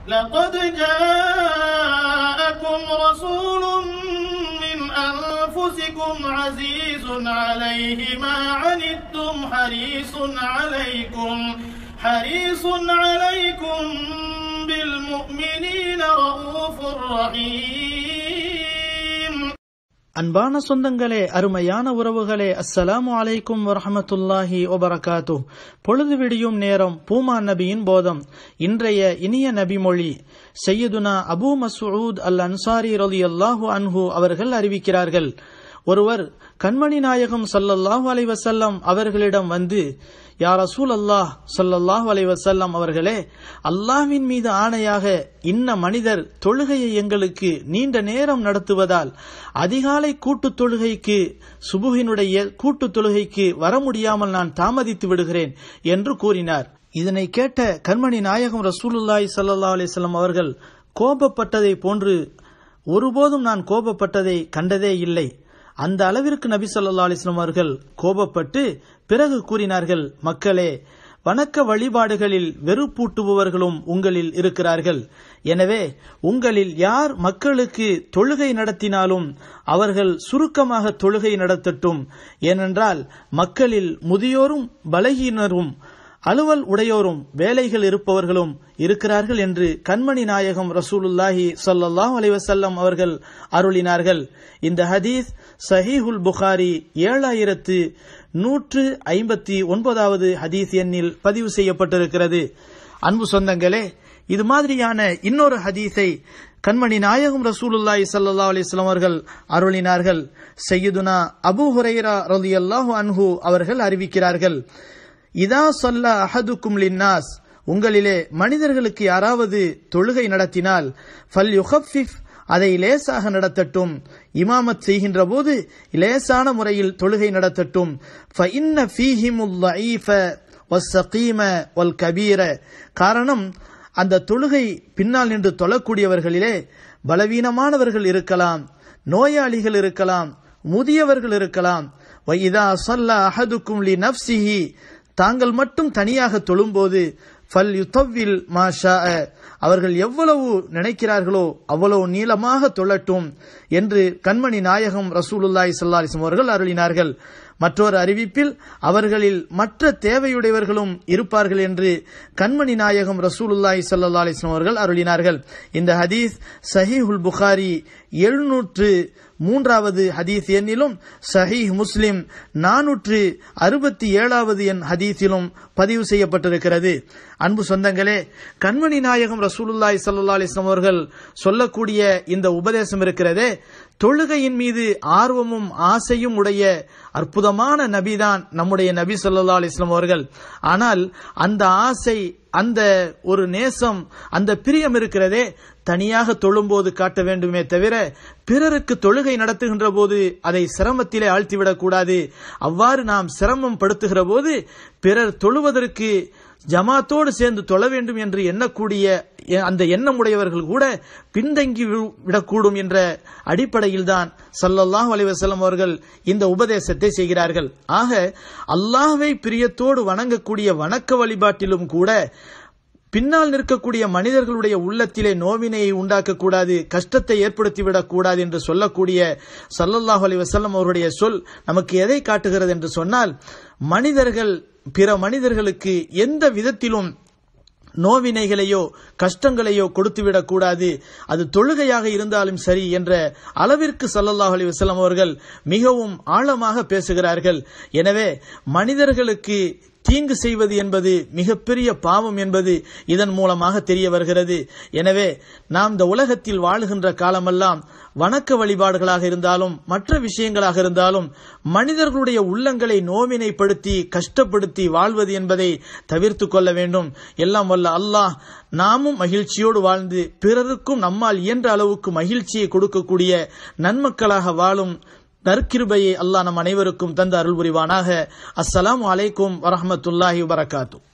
لقد جاءكم رسول من أنفسكم عزيز عليه ما عنتم حريص عليكم بالمؤمنين رؤوف رحيم. அன்பான சொந்தங்களே, அருமையான உறவுகளே, அஸ்ஸலாமு அலைக்கும் வரஹ்மத்துல்லாஹி வபரகாத்துஹ். பொழுது விடியும் நேரம், பூமா நபியின் போதம். இன்றைய இனிய நபிமொழி சையதுனா அபூ மஸ்ஊத் அல் அன்சாரி ரலியல்லாஹு அன்ஹு அவர்கள் அறிவிக்கிறார்கள். ஒருவர் கண்மணி நாயகம் ஸல்லல்லாஹு அலைஹி வஸல்லம் அவர்களிடம் வந்து, யா ரசூலல்லாஹ் ஸல்லல்லாஹு அலைஹி வஸல்லம் அவர்களே, அல்லாஹ்வின் மீது ஆணையாக இன்ன மனிதர் தொழுகையை எங்களுக்கு நீண்ட நேரம் நடத்துவதால் அதிகாலை கூட்டு தொழுகைக்கு, சுபுஹினுடைய கூட்டு தொழுகைக்கு வர முடியாமல் நான் தாமதித்து விடுகிறேன் என்று கூறினார். இதனை கேட்ட கண்மணி நாயகம் ரசூலுல்லாஹி ஸல்லல்லாஹு அலைஹி வஸல்லம் அவர்கள் கோபப்பட்டதை போன்று ஒருபோதும் நான் கோபப்பட்டதை கண்டதே இல்லை. அந்த அளவிற்கு நபி ஸல்லல்லாஹு அலைஹி வஸல்லம் அவர்கள் கோபப்பட்டு பிறகு கூறினார்கள், மக்களே, வணக்க வழிபாடுகளில் வெறுப்பூட்டுபவர்களும் உங்களில் இருக்கிறார்கள். எனவே உங்களில் யார் மக்களுக்கு தொழுகை நடத்தினாலும் அவர்கள் சுருக்கமாக தொழுகை நடத்தட்டும். ஏனென்றால் மக்களில் முதியோரும் பலகீனரும் அலுவல் உடையோரும் வேலைகள் இருப்பவர்களும் இருக்கிறார்கள் என்று கண்மணி நாயகம் ரசூலுல்லாஹி ஸல்லல்லாஹு அலைஹி வஸல்லம் அவர்கள் அருளினார்கள். இந்த ஹதீஸ் சஹீஹுல் புகாரி 7159 ஹதீஸ் எண்ணில் பதிவு செய்யப்பட்டிருக்கிறது. அன்பு சொந்தங்களே, இது மாதிரியான இன்னொரு ஹதீஸை கண்மணி நாயகம் ரசூலுல்லாஹி ஸல்லல்லாஹு அலைஹி வஸல்லம் அவர்கள் அருளினார்கள். சய்யிதுனா அபூ ஹுரைரா ரலியல்லாஹு அன்ஹு அவர்கள் அறிவிக்கிறார்கள், இதா ஸல்லா அஹதுக்கும் லின்னாஸ், உங்களிலே மனிதர்களுக்கு யாராவது தொழுகை நடத்தினால் ஃபல்யுகஃபிஃப், அதை லேசாக நடத்தட்டும். இமாமத் செய்கின்ற போது லேசான முறையில் தொழுகை நடத்தட்டும். ஃபஇன்ன ஃபீஹிமுல் ضعீஃப வஸ்ஸகீம வல் கபீர, காரணம் அந்த தொழுகை பின்னால் நின்று தொழக்கூடியவர்களிலே பலவீனமானவர்கள் இருக்கலாம், நோயாளிகள் இருக்கலாம், முதியவர்கள் இருக்கலாம். வஇதா ஸல்லா அஹதுக்கும் லிநஃப்ஸிஹி, தாங்கள் மட்டும் தனியாக தொழும்போது ஃபல் யுதவில் மா ஷாஅ, அவர்கள் எவ்வளவு நினைக்கிறார்களோ அவ்வளவு நீளமாக தொழட்டும் என்று கண்மணி நாயகம் ரசூலுல்லாஹி ஸல்லல்லாஹு அலைஹி வஸல்லம் அவர்கள் அருளினார்கள். மற்றொரு அறிவிப்பில் அவர்களில் மற்ற தேவையுடையவர்களும் இருப்பார்கள் என்று கண்மணி நாயகம் ரசூலுல்லாஹி ஸல்லல்லாஹு அலைஹி வஸல்லம் அவர்கள் அருளினார்கள். இந்த ஹதீஸ் சஹீஹுல் புகாரி 703 ஹதீஸ் எண்ணிலும், சஹீஹ் முஸ்லிம் 467 எண் ஹதீஸிலும் பதிவு செய்யப்பட்டிருக்கிறது. அன்பு சொந்தங்களே, கண்மணி நாயகம் ரசூலுல்லாஹி ஸல்லல்லாஹு அலைஹி வஸல்லம் அவர்கள் சொல்லக்கூடிய இந்த உபதேசம் இருக்கிறதே, தொழுகையின் மீது ஆர்வமும் ஆசையும் உடைய அற்புதமான நபிதான் நம்முடைய நபி ஸல்லல்லாஹு அலைஹி வஸல்லம் அவர்கள். ஆனால் அந்த ஆசை, அந்த ஒரு நேசம், அந்த பிரியம் இருக்கிறதே, தனியாக தொழும்போது காட்ட வேண்டுமே தவிர பிறருக்கு தொழுகை நடத்துகின்ற போது அதை சிரமத்திலே ஆழ்த்திவிடக் கூடாது. அவ்வாறு நாம் சிரமம் படுத்துகிற போது பிறர் தொழுவதற்கு ஜமாத்தோடு சேர்ந்து தொழ வேண்டும் என்று எண்ணக்கூடிய அந்த எண்ணமுடையவர்கள் கூட பின்தங்கி விடக்கூடும் என்ற அடிப்படையில் தான் ஸல்லல்லாஹு அலைஹி வஸல்லம் அவர்கள் இந்த உபதேசத்தை செய்கிறார்கள். ஆக அல்லாஹ்வை பிரியத்தோடு வணங்கக்கூடிய வணக்க வழிபாட்டிலும் கூட பின்னால் நிற்கக்கூடிய மனிதர்களுடைய உள்ளத்திலே நோவினையை உண்டாக்கக்கூடாது, கஷ்டத்தை ஏற்படுத்திவிடக் கூடாது என்று சொல்லக்கூடிய ஸல்லல்லாஹு அலைஹி வஸல்லம் அவருடைய சொல் நமக்கு எதை காட்டுகிறது என்று சொன்னால், மனிதர்கள் பிற மனிதர்களுக்கு எந்த விதத்திலும் நோவினைகளையோ கஷ்டங்களையோ கொடுத்துவிடக் கூடாது, அது தொழுகையாக இருந்தாலும் சரி என்ற அளவிற்கு ஸல்லல்லாஹு அலைஹி வஸல்லம் அவர்கள் மிகவும் ஆழமாக பேசுகிறார்கள். எனவே மனிதர்களுக்கு தீங்கு செய்வது என்பது மிகப்பெரிய பாவம் என்பது இதன் மூலமாக தெரிய வருகிறது. எனவே நாம் இந்த உலகத்தில் வாழுகின்ற காலமெல்லாம் வணக்க வழிபாடுகளாக இருந்தாலும் மற்ற விஷயங்களாக இருந்தாலும் மனிதர்களுடைய உள்ளங்களை நோவினைப்படுத்தி கஷ்டப்படுத்தி வாழ்வது என்பதை தவிர்த்து கொள்ள வேண்டும். எல்லாம் வல்ல அல்லாஹ் நாமும் மகிழ்ச்சியோடு வாழ்ந்து பிறருக்கும் நம்மால் இயன்ற அளவுக்கு மகிழ்ச்சியை கொடுக்கக்கூடிய நன்மக்களாக வாழும் நற்கிருபையை அல்லாஹ் நம் அனைவருக்கும் தந்து அருள் புரிவானாக. அஸ்ஸலாமு அலைக்கும் வரஹ்மத்துல்லாஹி வபரகாத்துஹு.